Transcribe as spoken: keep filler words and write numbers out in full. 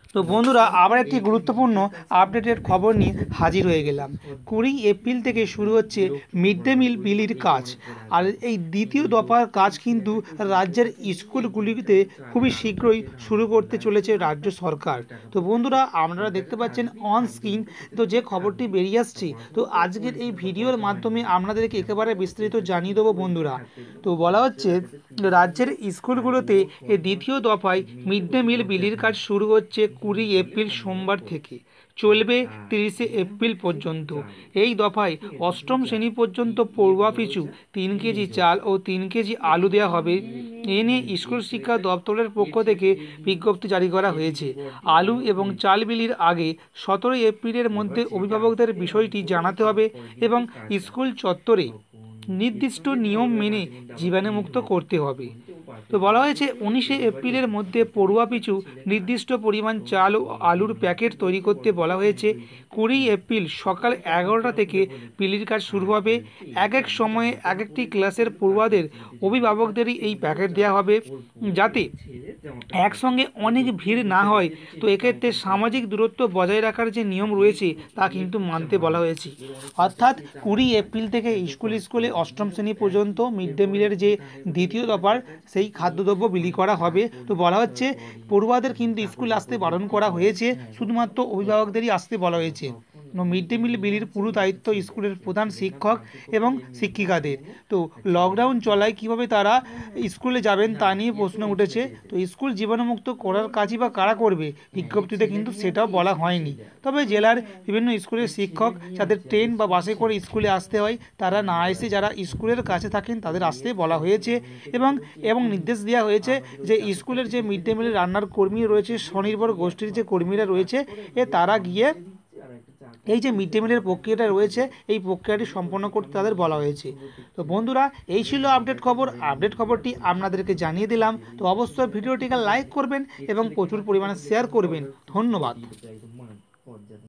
তো বন্ধুরা আবার একটি গুরুত্বপূর্ণ আপডেটের খবর নিয়ে হাজির হয়ে গেলাম। কুড়ি এপ্রিল থেকে শুরু হচ্ছে মিড ডে মিল বিলির কাজ। আর এই দ্বিতীয় দফার কাজ কিন্তু রাজ্যের স্কুলগুলিতে খুবই শীঘ্রই শুরু করতে চলেছে রাজ্য সরকার। তো বন্ধুরা আপনারা দেখতে পাচ্ছেন অন স্ক্রিন তো যে খবরটি বেরিয়ে আসছে, তো আজকের এই ভিডিওর মাধ্যমে আপনাদেরকে একেবারে বিস্তারিত জানিয়ে দেবো বন্ধুরা। তো বলা হচ্ছে রাজ্যের স্কুলগুলোতে এই দ্বিতীয় দফায় মিড ডে মিল বিলির কাজ শুরু হচ্ছে কুড়ি এপ্রিল সোমবার থেকে, চলবে তিরিশে এপ্রিল পর্যন্ত। এই দফায় অষ্টম শ্রেণী পর্যন্ত পড়ুয়া পিছু তিন কেজি চাল ও তিন কেজি আলু দেওয়া হবে। এ নিয়ে স্কুল শিক্ষা দপ্তরের পক্ষ থেকে বিজ্ঞপ্তি জারি করা হয়েছে। আলু এবং চাল বিলির আগে সতেরোই এপ্রিলের মধ্যে অভিভাবকদের বিষয়টি জানাতে হবে এবং স্কুল চত্বরে নির্দিষ্ট নিয়ম মেনে জীবাণুমুক্ত করতে হবে। তো বলা হয়েছে উনিশে এপ্রিলের মধ্যে পড়ুয়া পিছু নির্দিষ্ট পরিমাণ চাল ও আলুর প্যাকেট তৈরি করতে বলা হয়েছে। কুড়ি এপ্রিল সকাল এগারোটা থেকে বিলির কাজ শুরু হবে। এক এক সময়ে এক একটি ক্লাসের পড়ুয়াদের অভিভাবকদেরই এই প্যাকেট দেওয়া হবে, যাতে একসঙ্গে অনেক ভিড় না হয়। তো এক্ষেত্রে সামাজিক দূরত্ব বজায় রাখার যে নিয়ম রয়েছে তা কিন্তু মানতে বলা হয়েছে। অর্থাৎ কুড়ি এপ্রিল থেকে স্কুল স্কুলে অষ্টম শ্রেণী পর্যন্ত মিড ডে মিলের যে দ্বিতীয় দফার সেই খাদ্যদ্রব্য বিলি করা হবে। তো বলা হচ্ছে পড়ুয়াদের কিন্তু স্কুল আসতে বারণ করা হয়েছে, শুধুমাত্র অভিভাবকদেরই আসতে বলা হয়েছে। মিড ডে মিল বিলির পুরো দায়িত্ব স্কুলের প্রধান শিক্ষক এবং শিক্ষিকাদের। তো লকডাউন চলায় কিভাবে তারা স্কুলে যাবেন তা নিয়ে প্রশ্ন উঠেছে। তো স্কুল জীবাণুমুক্ত করার কাজই বা কারা করবে, বিজ্ঞপ্তিতে কিন্তু সেটাও বলা হয়নি। তবে জেলার বিভিন্ন স্কুলের শিক্ষক যাদের ট্রেন বা বাসে করে স্কুলে আসতে হয় তারা না এসে যারা স্কুলের কাছে থাকেন তাদের আসতে বলা হয়েছে এবং এবং নির্দেশ দেওয়া হয়েছে যে স্কুলের যে মিড ডে মিলের রান্নার কর্মী রয়েছে, স্বনির্ভর গোষ্ঠীর যে কর্মীরা রয়েছে এ তারা গিয়ে এই যে মিড ডে মিলের প্রক্রিয়াটা রয়েছে এই প্রক্রিয়াটি সম্পন্ন করতে তাদের বলা হয়েছে। তো বন্ধুরা এই ছিল আপডেট খবর। আপডেট খবরটি আপনাদেরকে জানিয়ে দিলাম। তো অবশ্যই ভিডিওটিকে লাইক করবেন এবং প্রচুর পরিমাণে শেয়ার করবেন। ধন্যবাদ।